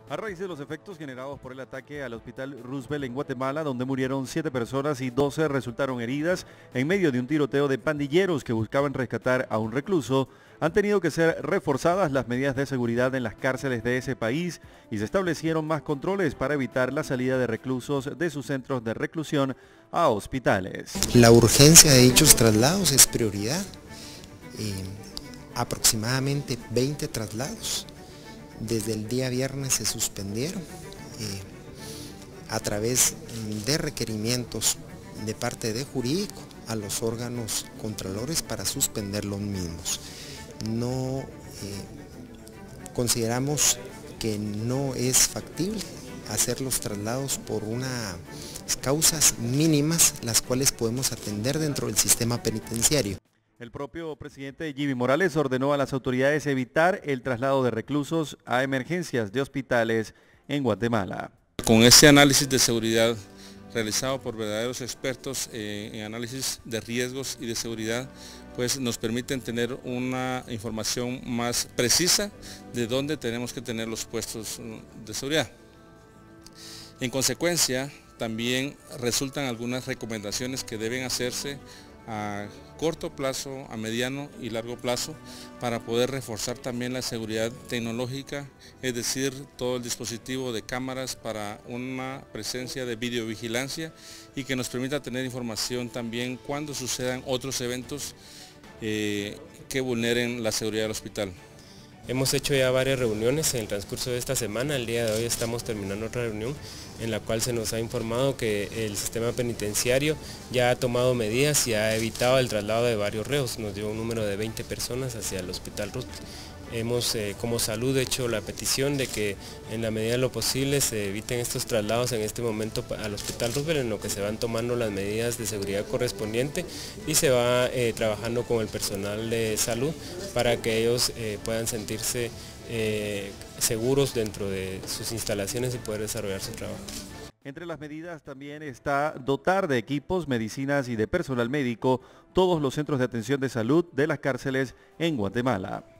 A raíz de los efectos generados por el ataque al Hospital Roosevelt en Guatemala, donde murieron 7 personas y 12 resultaron heridas en medio de un tiroteo de pandilleros que buscaban rescatar a un recluso, han tenido que ser reforzadas las medidas de seguridad en las cárceles de ese país y se establecieron más controles para evitar la salida de reclusos de sus centros de reclusión a hospitales. La urgencia de dichos traslados es prioridad. Aproximadamente 20 traslados. Desde el día viernes se suspendieron a través de requerimientos de parte de jurídico a los órganos contralores para suspender los mismos. No consideramos que no es factible hacer los traslados por unas causas mínimas, las cuales podemos atender dentro del sistema penitenciario. El propio presidente Jimmy Morales ordenó a las autoridades evitar el traslado de reclusos a emergencias de hospitales en Guatemala. Con este análisis de seguridad realizado por verdaderos expertos en análisis de riesgos y de seguridad, pues nos permiten tener una información más precisa de dónde tenemos que tener los puestos de seguridad. En consecuencia, también resultan algunas recomendaciones que deben hacerse a corto plazo, a mediano y largo plazo, para poder reforzar también la seguridad tecnológica, es decir, todo el dispositivo de cámaras para una presencia de videovigilancia y que nos permita tener información también cuando sucedan otros eventos que vulneren la seguridad del hospital. Hemos hecho ya varias reuniones en el transcurso de esta semana. El día de hoy estamos terminando otra reunión en la cual se nos ha informado que el sistema penitenciario ya ha tomado medidas y ha evitado el traslado de varios reos. Nos dio un número de 20 personas hacia el Hospital Roosevelt. Hemos como salud hecho la petición de que en la medida de lo posible se eviten estos traslados en este momento al Hospital Roosevelt, en lo que se van tomando las medidas de seguridad correspondientes y se va trabajando con el personal de salud para que ellos puedan sentirse seguros dentro de sus instalaciones y poder desarrollar su trabajo. Entre las medidas también está dotar de equipos, medicinas y de personal médico todos los centros de atención de salud de las cárceles en Guatemala.